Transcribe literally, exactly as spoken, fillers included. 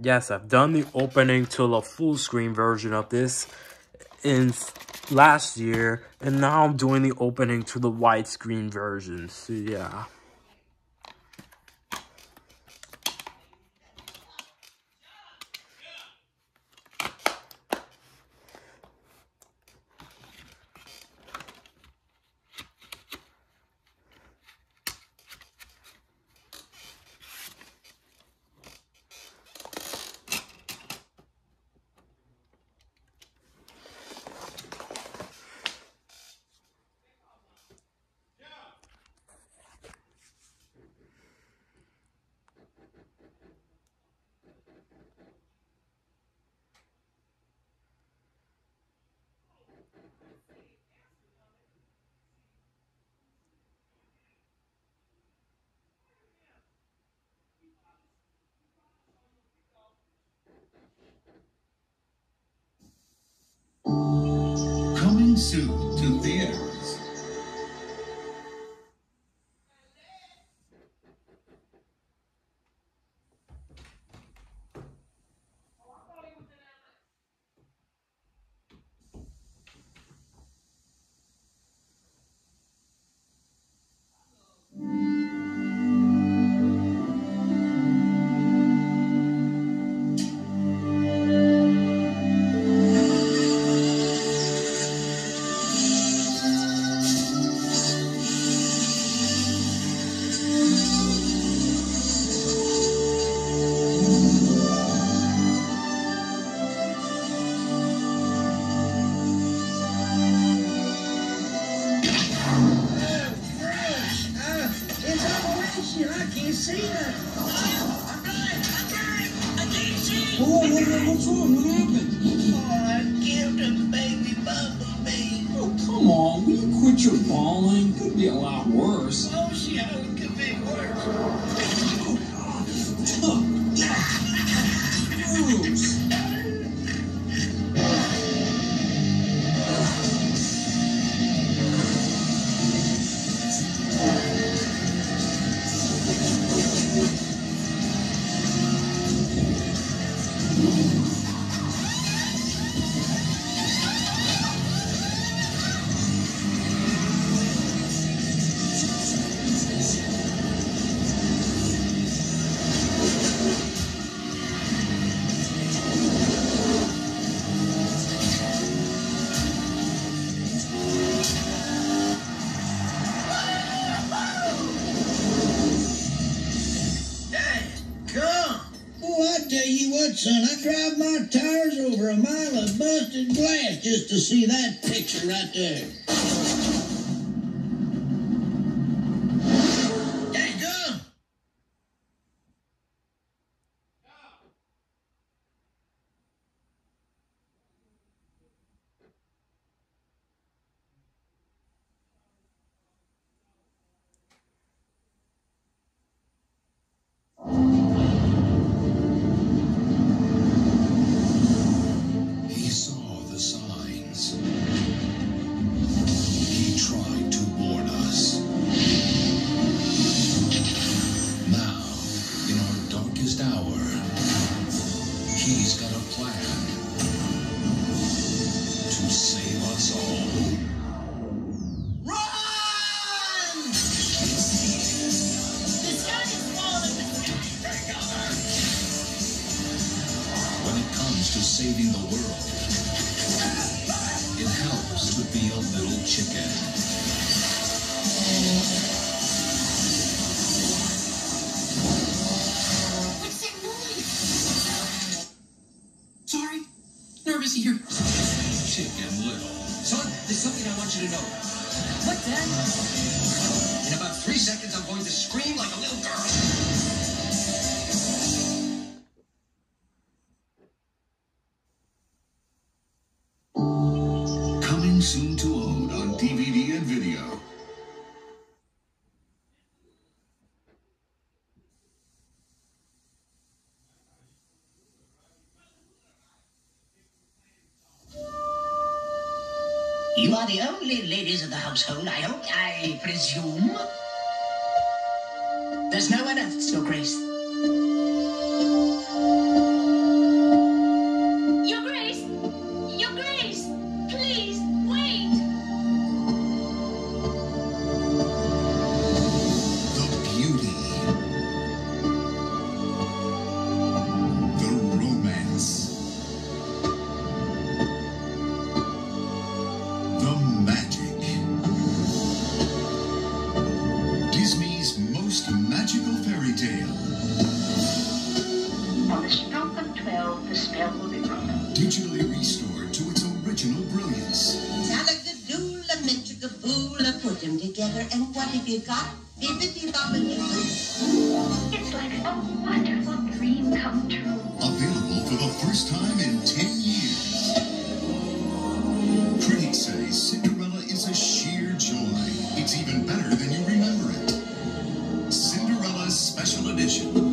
Yes, I've done the opening to the full screen version of this in last year, and now I'm doing the opening to the widescreen version. So yeah. Coming soon to theaters. What's wrong? What happened? Oh, I killed a baby bumblebee. Oh, come on. Will you quit your bawling? Could be a lot worse. Oh, yeah, it could be worse. Gross. Son, I drive my tires over a mile of busted glass just to see that picture right there. Dadgum! He's got a plan to save us all. Run! The sun is falling. When it comes to saving the world, it helps to be a little chicken. Nervous here. Chicken Little. Son, there's something I want you to know. What, Dad? In about three seconds, I'm going to scream like a little girl. Coming soon to own on D V D and video. You are the only ladies of the household, I hope, I presume. There's no one else, Your Grace. magical fairy tale. On the stroke of twelve, the spell will be broken. Digitally restored to its original brilliance. Talagadoola, metricaboola, put them together, and what have you got? Bibbidi-bobbidi-boo. It's like a wonderful dream come true. Available for the first time in ten years. Critics say Cinderella is a sheer joy. It's even better than you remember it. Cinderella's Special Edition.